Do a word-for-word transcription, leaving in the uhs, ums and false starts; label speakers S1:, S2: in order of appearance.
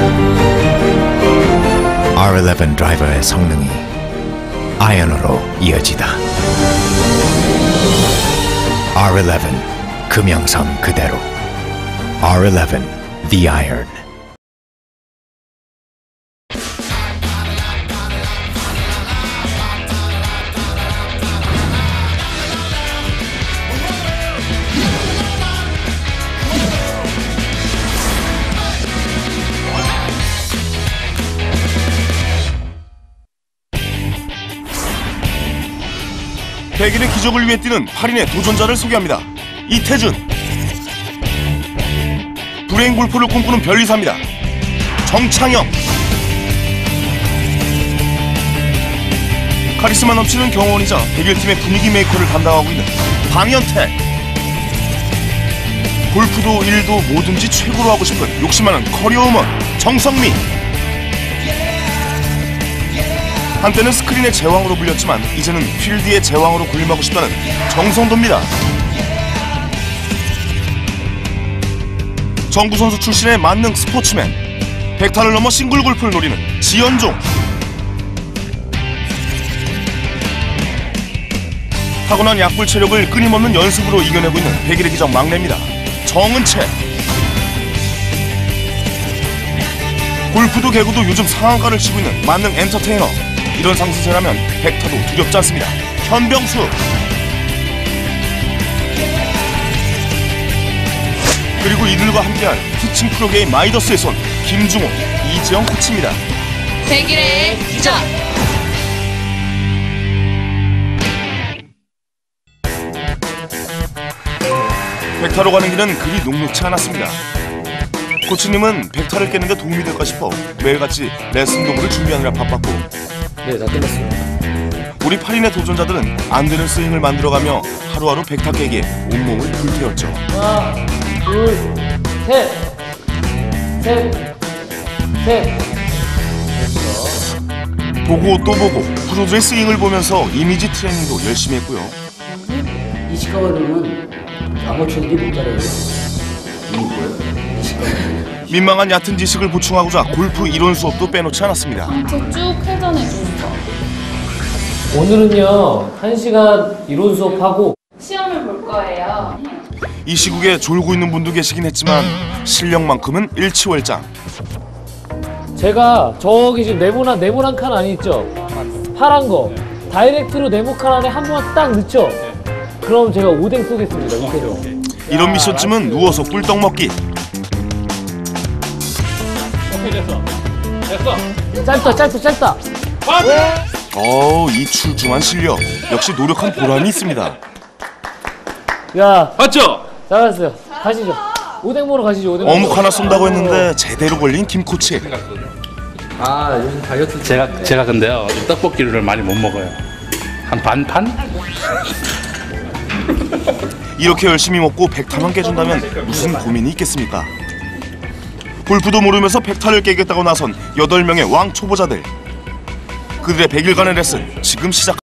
S1: 알 일레븐 드라이버의 성능이 아이언으로 이어지다. 알 일레븐 그 명성 그대로. 알 일레븐 The Iron.
S2: 백 일의 기적을 위해 뛰는 팔 인의 도전자를 소개합니다. 이태준. 브레인 골프를 꿈꾸는 별리사입니다. 정창영. 카리스마 넘치는 경호원이자 백 일 팀의 분위기 메이커를 담당하고 있는 방현태. 골프도 일도 뭐든지 최고로 하고 싶은 욕심 많은 커리어우먼 정성미. 한때는 스크린의 제왕으로 불렸지만 이제는 필드의 제왕으로 군림하고 싶다는 정성도입니다. 정부선수 출신의 만능 스포츠맨. 백타를 넘어 싱글 골프를 노리는 지연종. 타고난 약불 체력을 끊임없는 연습으로 이겨내고 있는 백 일의 기적 막내입니다. 정은채. 골프도 개구도 요즘 상한가를 치고 있는 만능 엔터테이너. 이런 상승세라면 백타도 두렵지 않습니다. 현병수. 그리고 이들과 함께할 티칭 프로게임 마이더스의 손 김중호, 이지영 코치입니다.
S3: 백 일의 기적.
S2: 백타로 가는 길은 그리 녹록지 않았습니다. 코치님은 백타를 깨는 데 도움이 될까 싶어 매일같이 레슨 도구를 준비하느라 바빴고,
S4: 네, 다 끝났어요.
S2: 우리 팔 인의 도전자들은 안 되는 스윙을 만들어가며 하루하루 백타 깨기에 온몸을 불태웠죠.
S4: 하나, 둘, 셋, 셋, 셋.
S2: 보고 또 보고 프로들의 스윙을 보면서 이미지 트레이닝도 열심히 했고요.
S4: 이 시가바르는 아마추어들이 못 따라해요. 이게 뭐예요? 이 시가바르.
S2: 민망한 얕은 지식을 보충하고자 골프 이론 수업도 빼놓지 않았습니다.
S3: 상체 쭉 회전해 주는 거.
S4: 오늘은요, 한 시간 이론 수업하고
S3: 시험을 볼 거예요.
S2: 이 시국에 졸고 있는 분도 계시긴 했지만 실력만큼은 일치월장.
S4: 제가 저기 지금 네모난 네모난 칸 안에 있죠? 파란 거 다이렉트로 네모 칸 안에 한 번 딱 넣죠? 그럼 제가 오뎅 쏘겠습니다. 이태로.
S2: 이런 미션쯤은 누워서 꿀떡 먹기.
S4: 오케이, 됐어. 됐어. 짧다, 짧다, 짧다.
S2: 어우, 이 출중한 실력. 역시 노력한 보람이 있습니다.
S4: 야,
S5: 맞죠?
S4: 잘했어요. 가시죠. 오뎅 먹으러 가시죠. 오뎅 먹으러.
S2: 어묵 하나 쏜다고 했는데 제대로 걸린 김 코치.
S6: 아, 요즘 다이어트
S5: 제가 제가 근데요 떡볶이를 많이 못 먹어요. 한 반 판?
S2: 이렇게 열심히 먹고 백타만 깨준다면 무슨 고민이 있겠습니까? 골프도 모르면서 백타를 깨겠다고 나선 여덟 명의 왕 초보자들. 그들의 백 일간의 레슨 지금 시작.